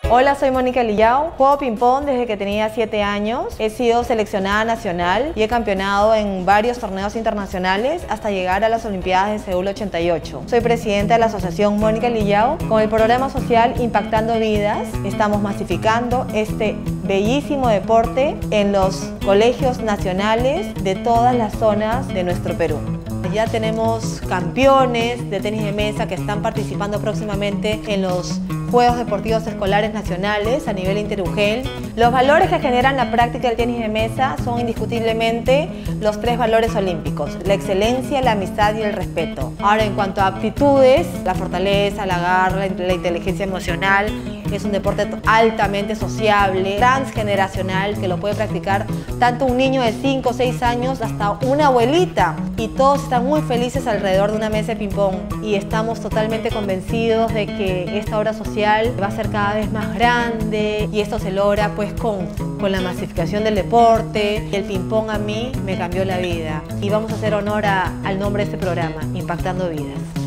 Hola, soy Mónica Lillao. Juego ping-pong desde que tenía 7 años. He sido seleccionada nacional y he campeonado en varios torneos internacionales hasta llegar a las Olimpiadas de Seúl 88. Soy presidenta de la Asociación Mónica Lillao. Con el programa social Impactando Vidas estamos masificando este bellísimo deporte en los colegios nacionales de todas las zonas de nuestro Perú. Ya tenemos campeones de tenis de mesa que están participando próximamente en los Juegos Deportivos Escolares Nacionales a nivel interUGEL. Los valores que generan la práctica del tenis de mesa son indiscutiblemente los 3 valores olímpicos: la excelencia, la amistad y el respeto. Ahora, en cuanto a aptitudes, la fortaleza, la garra, la inteligencia emocional, es un deporte altamente sociable, transgeneracional, que lo puede practicar tanto un niño de 5 o 6 años hasta una abuelita, y todos están muy felices alrededor de una mesa de ping-pong, y estamos totalmente convencidos de que esta obra social va a ser cada vez más grande, y esto se logra pues con la masificación del deporte. El ping-pong a mí me cambió la vida, y vamos a hacer honor al nombre de este programa, Impactando Vidas.